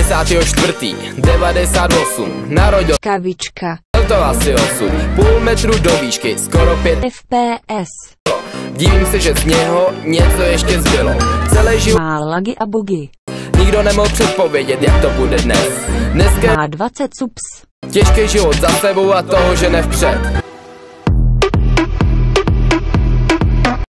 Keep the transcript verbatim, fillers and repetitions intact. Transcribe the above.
desátého čtvrtého devadesát osm narodil Kavička. Byl to asi osud, půl metru do výšky, skoro pět F P S. Divím se, že z něho něco ještě zbylo. Celý život Má lagy a bugy. nikdo nemohl předpovědět, jak to bude dnes. Dneska Má dvacet subs. těžký život za sebou a toho žene vpřed.